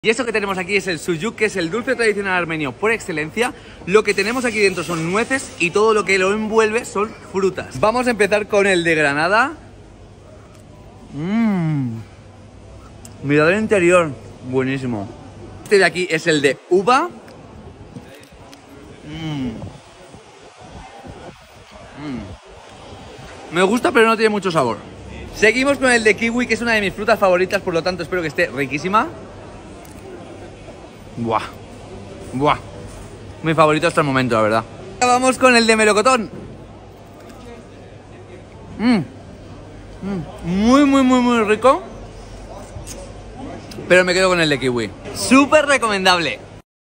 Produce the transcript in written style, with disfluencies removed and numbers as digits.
Y esto que tenemos aquí es el suyuk, que es el dulce tradicional armenio por excelencia. Lo que tenemos aquí dentro son nueces y todo lo que lo envuelve son frutas. Vamos a empezar con el de Granada. Mirad el interior, buenísimo. Este de aquí es el de uva. Me gusta, pero no tiene mucho sabor. Seguimos con el de kiwi, que es una de mis frutas favoritas, por lo tanto espero que esté riquísima. Buah, buah, mi favorito hasta el momento, la verdad. Vamos con el de melocotón. Muy rico. Pero me quedo con el de kiwi. Súper recomendable.